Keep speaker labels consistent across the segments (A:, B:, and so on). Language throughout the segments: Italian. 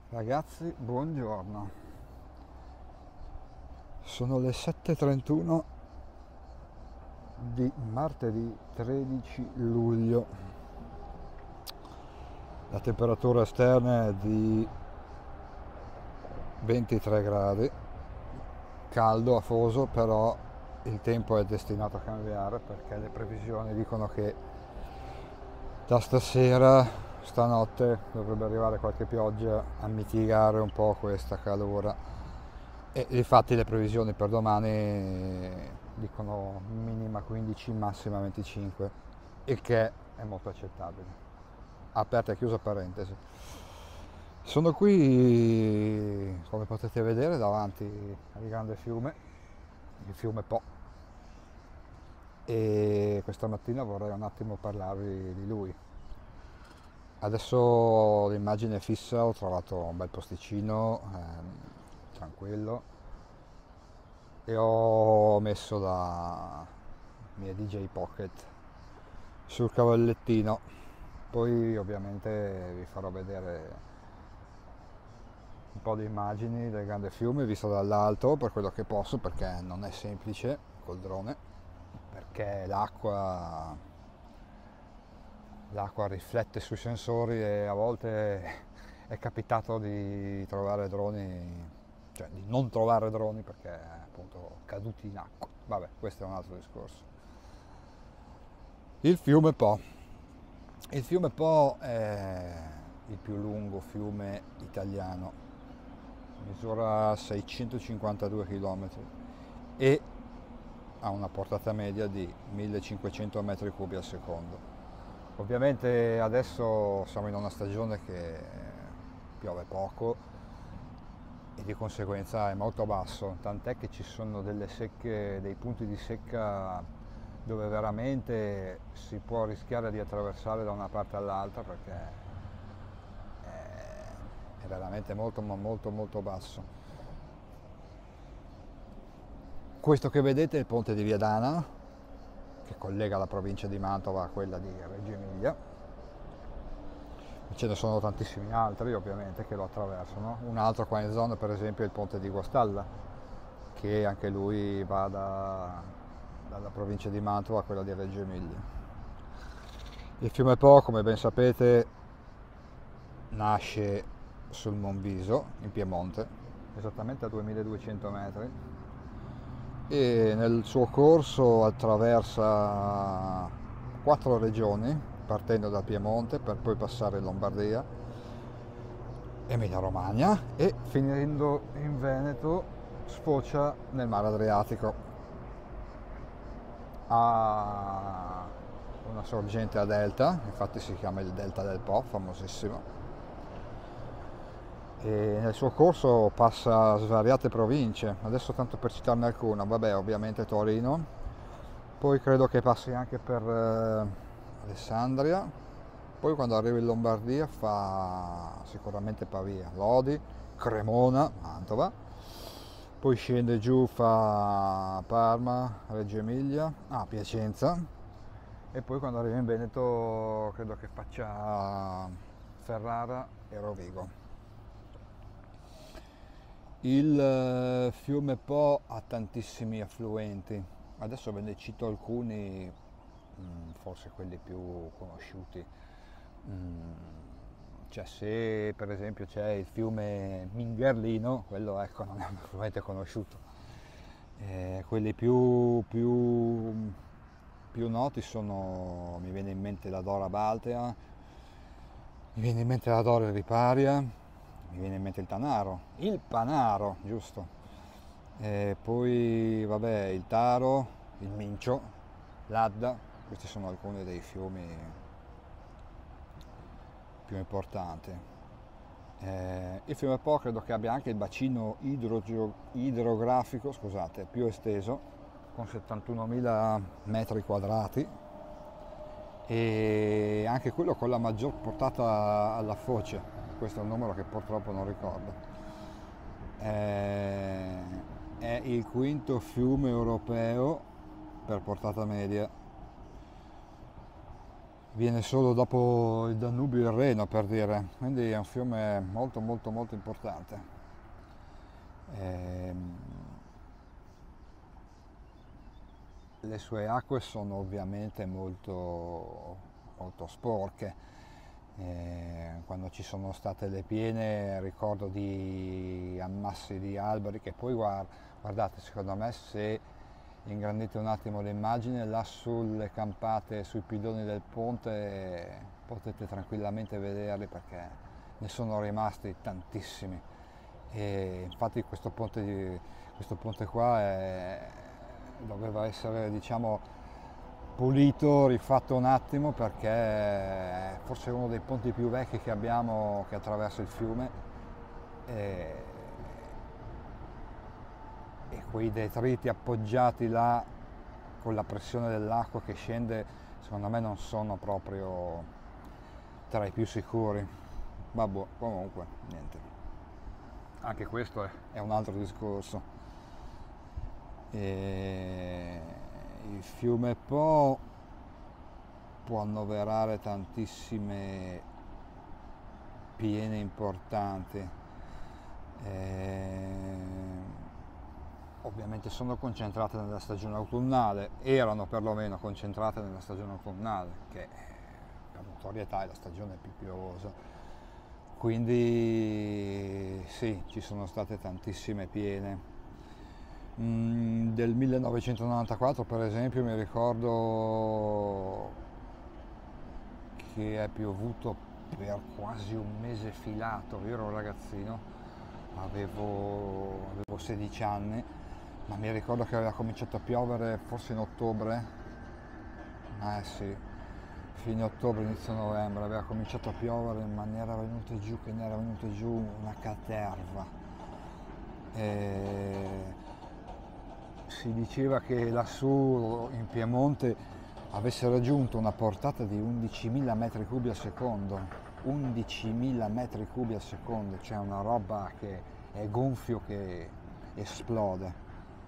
A: Ragazzi, buongiorno. Sono le 7:31 di martedì 13 luglio. La temperatura esterna è di 23 gradi, caldo, afoso, però il tempo è destinato a cambiare perché le previsioni dicono che da stasera, stanotte, dovrebbe arrivare qualche pioggia a mitigare un po' questa calura. E infatti le previsioni per domani dicono minima 15, massima 25, il che è molto accettabile. Aperta e chiusa parentesi. Sono qui, come potete vedere, davanti al grande fiume, il fiume Po, e questa mattina vorrei un attimo parlarvi di lui. Adesso l'immagine è fissa, ho trovato un bel posticino, tranquillo, e ho messo la mia DJ Pocket sul cavallettino. Poi ovviamente vi farò vedere un po' di immagini del grande fiume visto dall'alto per quello che posso, perché non è semplice col drone, perché l'acqua riflette sui sensori e a volte è capitato di trovare droni, cioè di non trovare droni perché appunto caduti in acqua. Vabbè, questo è un altro discorso. Il fiume Po. Il fiume Po è il più lungo fiume italiano, misura 652 km e ha una portata media di 1500 metri cubi al secondo. Ovviamente adesso siamo in una stagione che piove poco e di conseguenza è molto basso, tant'è che ci sono delle secche, dei punti di secca dove veramente si può rischiare di attraversare da una parte all'altra perché è veramente molto ma molto molto basso. Questo che vedete è il ponte di Viadana, che collega la provincia di Mantova a quella di Reggio Emilia. Ce ne sono tantissimi altri ovviamente che lo attraversano. Un altro qua in zona per esempio è il ponte di Guastalla, che anche lui va dalla provincia di Mantova a quella di Reggio Emilia. Il fiume Po, come ben sapete, nasce sul Monviso, in Piemonte, esattamente a 2200 metri, e nel suo corso attraversa 4 regioni, partendo da Piemonte per poi passare in Lombardia, Emilia Romagna e finendo in Veneto sfocia nel mare Adriatico. Ha una sorgente a delta, infatti si chiama il delta del Po, famosissimo, e nel suo corso passa svariate province. Adesso tanto per citarne alcune, vabbè, ovviamente Torino, poi credo che passi anche per Alessandria, poi quando arriva in Lombardia fa sicuramente Pavia, Lodi, Cremona, Mantova, poi scende giù, fa Parma, Reggio Emilia, Piacenza, e poi quando arriva in Veneto credo che faccia Ferrara e Rovigo. Il fiume Po ha tantissimi affluenti, adesso ve ne cito alcuni, forse quelli più conosciuti. Mm, Cioè, se per esempio c'è il fiume Mingherlino, quello ecco non è un affluente conosciuto. Quelli più noti sono, mi viene in mente la Dora Baltea, mi viene in mente la Dora Riparia, mi viene in mente il Panaro, giusto. Poi vabbè, il Taro, il Mincio, l'Adda, questi sono alcuni dei fiumi più importanti. Il fiume Po credo che abbia anche il bacino idrografico, scusate, più esteso, con 71.000 metri quadrati, e anche quello con la maggior portata alla foce. Questo è un numero che purtroppo non ricordo. È il quinto fiume europeo per portata media. viene solo dopo il Danubio e il Reno, per dire, quindi è un fiume molto molto molto importante. Le sue acque sono ovviamente molto, molto sporche. Quando ci sono state le piene ricordo di ammassi di alberi che poi guardate, secondo me, se ingrandite un attimo l'immagine, là sulle campate, sui piloni del ponte potete tranquillamente vederli perché ne sono rimasti tantissimi. E infatti questo ponte qua doveva essere, diciamo, pulito, rifatto un attimo perché è forse uno dei ponti più vecchi che abbiamo che attraversa il fiume e, e quei detriti appoggiati là con la pressione dell'acqua che scende, secondo me non sono proprio tra i più sicuri. Vabbè, comunque, niente. Anche questo è un altro discorso. E il fiume Po può annoverare tantissime piene importanti. Ovviamente sono concentrate nella stagione autunnale, erano perlomeno concentrate nella stagione autunnale, che per notorietà è la stagione più piovosa. Quindi sì, ci sono state tantissime piene. Del 1994 per esempio mi ricordo che è piovuto per quasi un mese filato. Io ero un ragazzino, avevo 16 anni, ma mi ricordo che aveva cominciato a piovere forse in ottobre, sì, fine ottobre, inizio novembre, aveva cominciato a piovere in maniera venuta giù, che ne era venuta giù una caterva. Si diceva che lassù in Piemonte avesse raggiunto una portata di 11.000 metri cubi al secondo. 11.000 metri cubi al secondo, cioè una roba che è gonfio che esplode.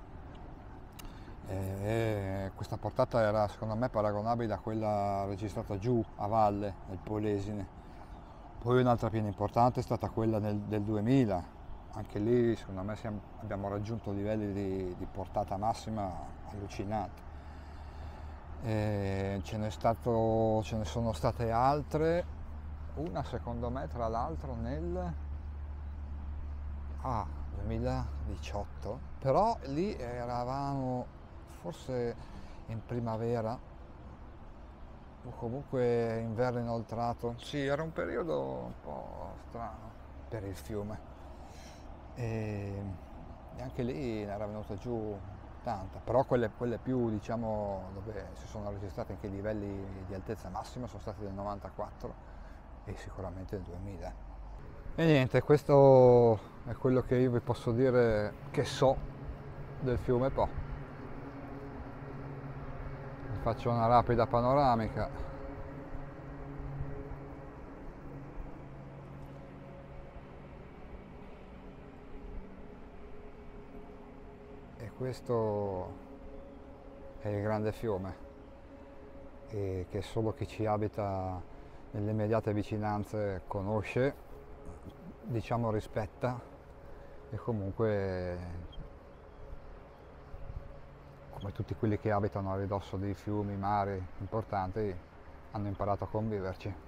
A: Questa portata era secondo me paragonabile a quella registrata giù a valle nel Polesine. Poi un'altra piena importante è stata quella del 2000. Anche lì secondo me abbiamo raggiunto livelli di portata massima allucinanti. Ce ne sono state altre, una secondo me tra l'altro nel 2018, però lì eravamo forse in primavera o comunque inverno inoltrato. Sì, era un periodo un po' strano per il fiume. E anche lì ne era venuta giù tanta, però quelle più, diciamo, dove si sono registrati anche i livelli di altezza massima sono stati del 94 e sicuramente del 2000. E niente, questo è quello che io vi posso dire che so del fiume Po. Vi faccio una rapida panoramica. E questo è il grande fiume e che solo chi ci abita nelle immediate vicinanze conosce, diciamo rispetta, e comunque come tutti quelli che abitano a ridosso dei fiumi, mari importanti hanno imparato a conviverci.